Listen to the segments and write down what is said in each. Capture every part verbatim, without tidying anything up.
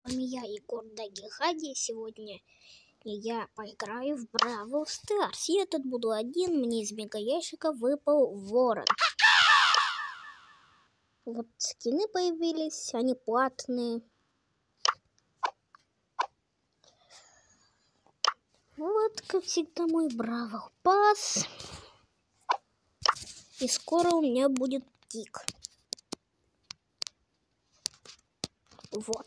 вами я, Егор Дагихади. Сегодня я поиграю в Бравл Старс. Я тут буду один, мне из мегаящика выпал ворон. Вот скины появились, они платные. Вот, как всегда, мой Бравл Пасс. И скоро у меня будет тик. Вот.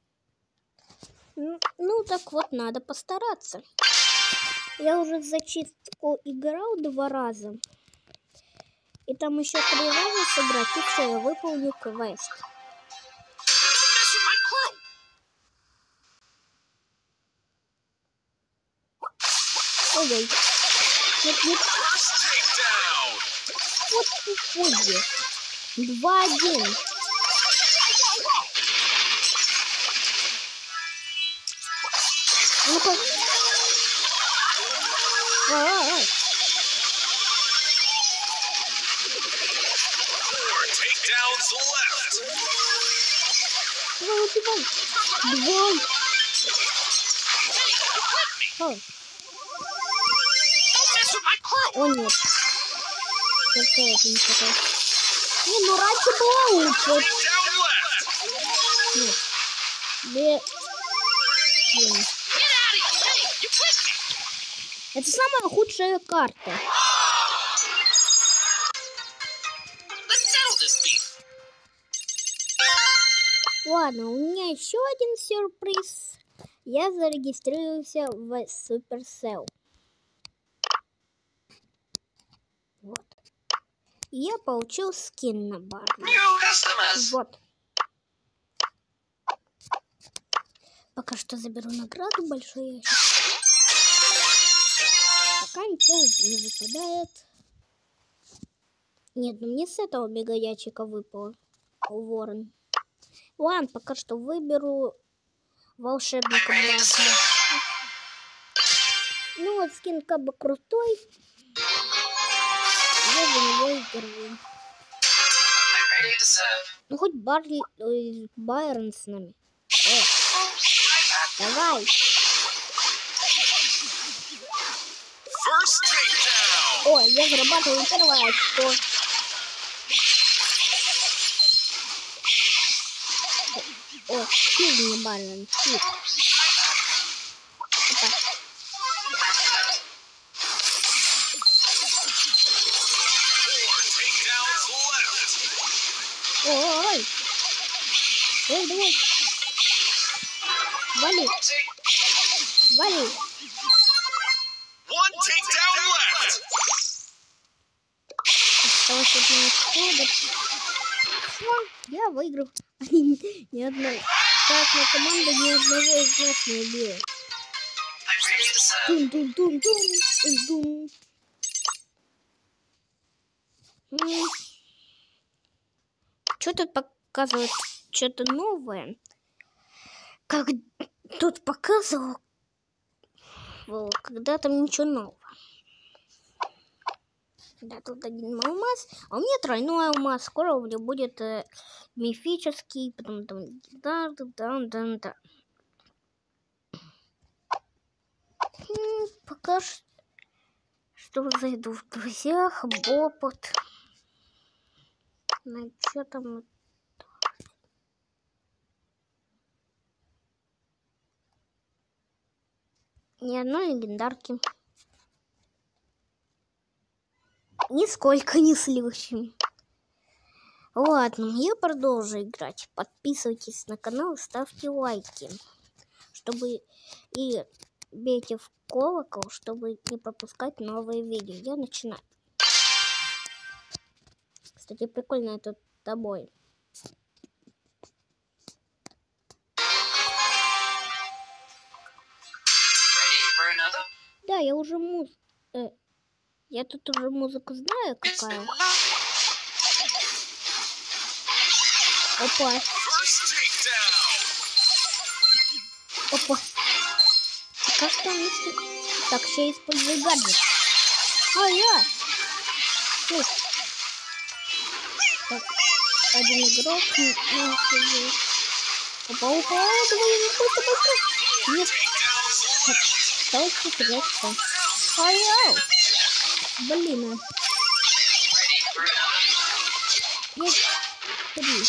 Ну, так вот, надо постараться. Я уже в зачистку играл два раза. И там еще три раза сыграть, и все, я выполню квест. Ой-ой. Нет, нет. Вот тупой. Два-один. Ну-ка. А-а-а. Давай, давай. Давай. Ой. О, нет. Только это не хватает. Не, ну раньше было лучше. Нет. Блин. Блин. Это самая худшая карта. Ладно, у меня еще один сюрприз. Я зарегистрировался в Supercell. Вот. И я получил скин на Барли. Вот. Пока что заберу награду, большой ящик. Пока ничего не выпадает. Нет, ну мне с этого мегаячика выпало. Ворон. Ладно, пока что выберу волшебника. Ну вот скин как бы крутой. Я за него играю. Ну хоть Барли, э, Байрон с нами. Э, давай. Ой, я зарабатываю первое очко. О, хит мне Байрон, хит. Ой, ой, давай. Вали. Вали. Осталось одно очко. Все, я выиграл. Ни одной. Красная команда ни одного из нас не убила. Тун-тун-тун-тун. Тун-тун. Что тут показывает? Что-то новое. Как тут показывал, когда там ничего нового. Да, тут один алмаз, а у меня тройной алмаз. Скоро у меня будет э, мифический, потом там да, да, да, да, да. М-м, пока что, что зайду в друзьях, Бопот. Ну что там? Ни одной легендарки. Нисколько не слышим. Ладно, я продолжу играть. Подписывайтесь на канал, ставьте лайки. Чтобы и бейте в колокол, чтобы не пропускать новые видео. Я начинаю. Кстати, прикольно это тобой. Да, я уже муз... Э, я тут уже музыку знаю, какая. Опа. Опа. Пока что не... Так, еще использую гаджет. А, я. Фух. Так, один игрок. Опа, опа, давай, быстро, быстро. Нет. Осталось четыреста. Ай-яу. Блин. Есть три.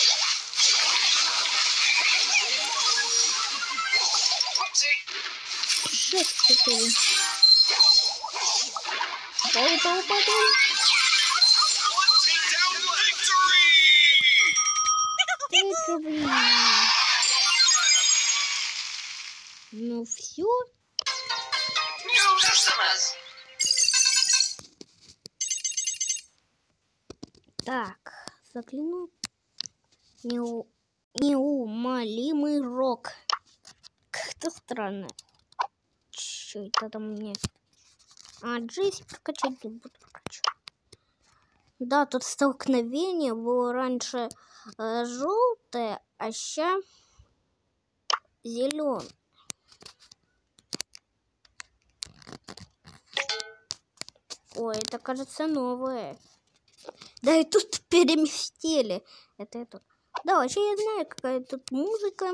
Шесть четыре. Опа, опа, опа, давай. Выигрывай. Ну все. Так, загляну. Неу... Неумолимый рок. Как-то странно. Че это там мне? А, Джесси прокачать не буду прокачивать. Да, тут столкновение было раньше э, желтое, а сейчас зеленое. Ой, это кажется новое. Да и тут переместили. Это это. Да, вообще я знаю, какая тут музыка.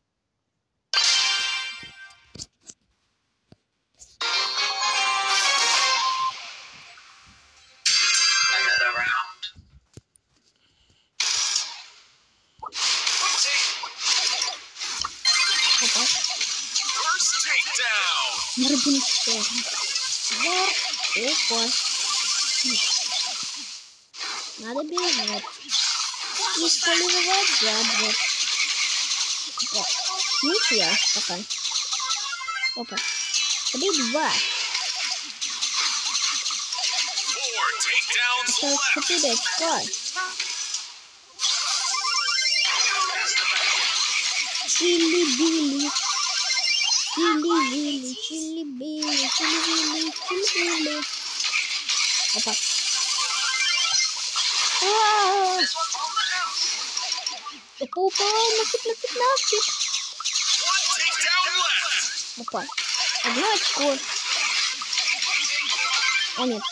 Опа. Моргенштерн. Опа. Надо бежать. Использовать гаджет. Опа. Ничья пока. Опа. Три-два. Осталось четыре очка. Чили-били. Чили-били, чили-били, чили-били, чили-били. Опа. А-а-а. Опа, опа, нафиг, нафиг, нафиг. Опа. Одно очко. А нет.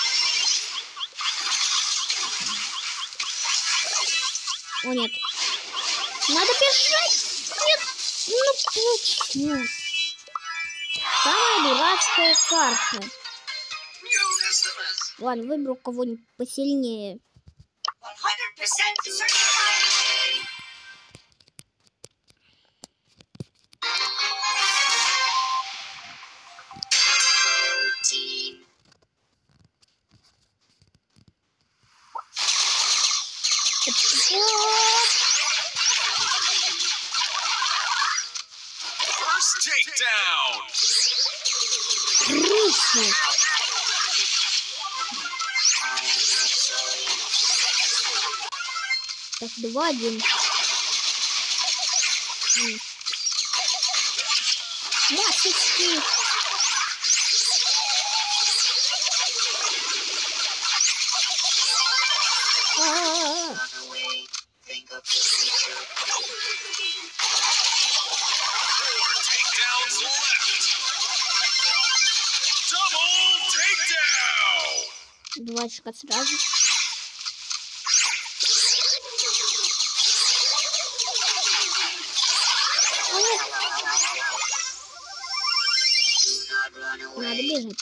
О нет. Надо бежать. Нет. Ну почему? Самая дурацкая карта. Ладно, выберу кого-нибудь посильнее. Крысы. Так, два, один. Масочки. А-а-а. Два очка сразу. Надо бежать.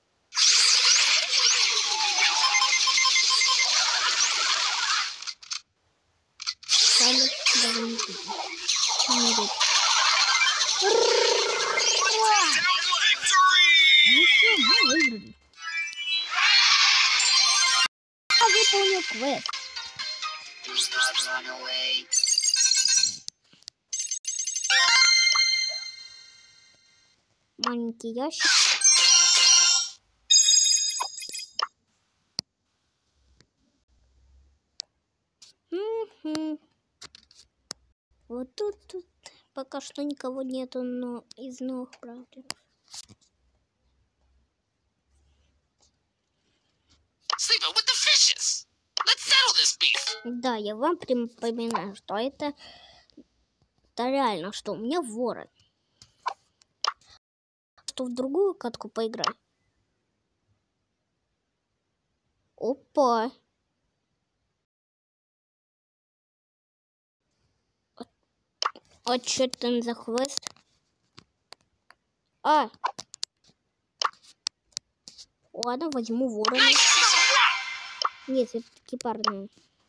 Сами даже не видно. Умереть. Ну все, мы выиграли. Я выполнил квест. Маленький ящик. М-м-м. Вот тут, тут пока что никого нету, но из новых правил. Да, я вам припоминаю, что это, это реально, что у меня ворон. Что в другую катку поиграть. Опа. А что там за квест? А! Ладно, возьму ворона. Нет, это таки парные.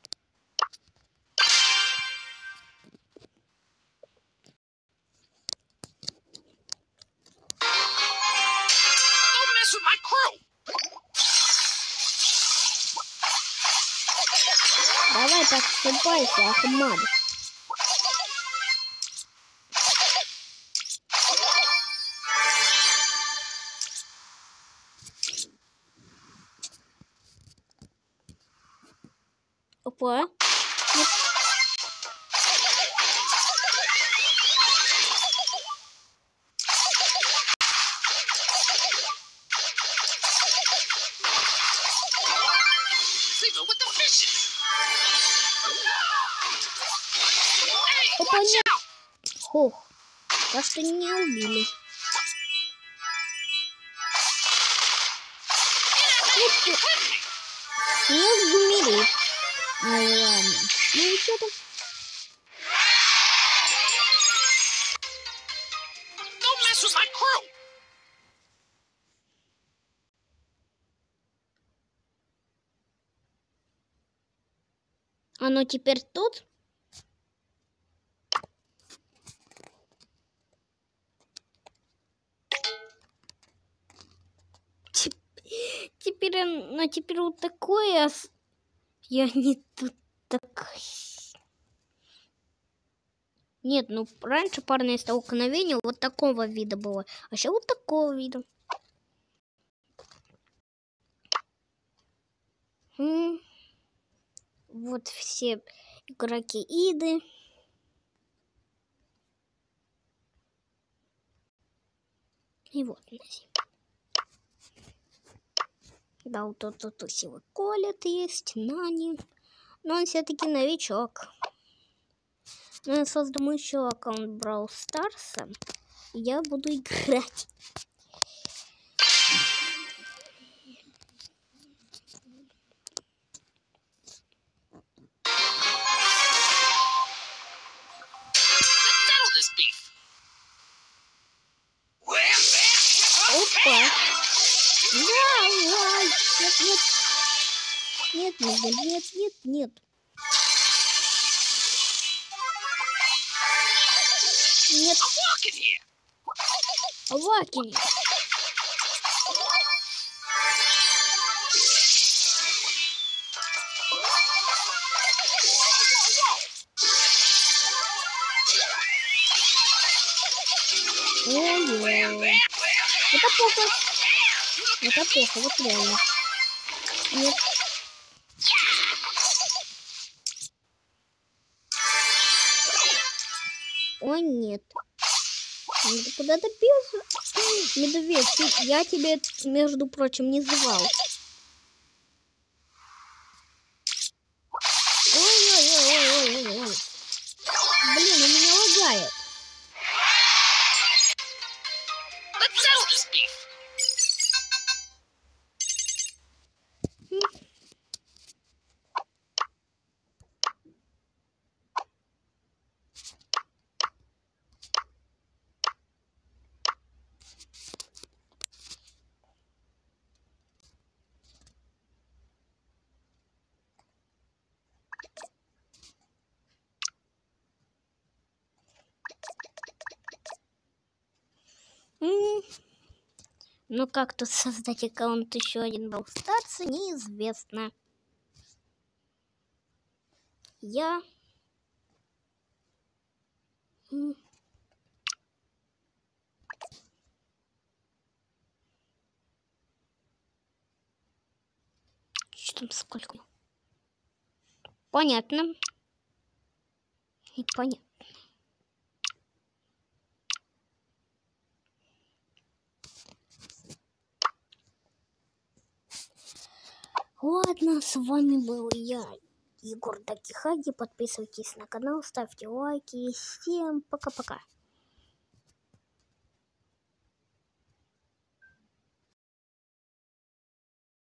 Давай подступайся, Ахмад. Опа. Нет. Опа, нет. Хух. Кажется, не убили. Нет, не умерли. Ну ладно. Ну и что там? Оно теперь тут? Теперь оно теперь вот такое. Я не тут так. Нет, ну раньше парное столкновение вот такого вида было, а сейчас вот такого вида. М-м. Вот все игроки Иды. И вот Нази. Да, вот тут, тут, тут силы Колет есть, Нани. Но он все-таки новичок. Но я создам еще аккаунт Brawl Stars. И я буду играть. Опа! Давай! Нет, нет! Нет, нет, нет, нет, нет, нет. Нет. Авакини. Ой-ой. Это плохо. Это плохо, вот реально. Нет. Ой, нет. Надо куда-то бежать. Медведь, ты, я тебе, между прочим, не звал. Ой-ой-ой-ой-ой-ой. Блин, у меня лагает. Но как тут создать аккаунт еще один Brawl Stars, неизвестно. Я... Что там сколько? Понятно. Непонятно. Ладно, с вами был я, Егор Дакихаги. Подписывайтесь на канал, ставьте лайки. Всем пока-пока.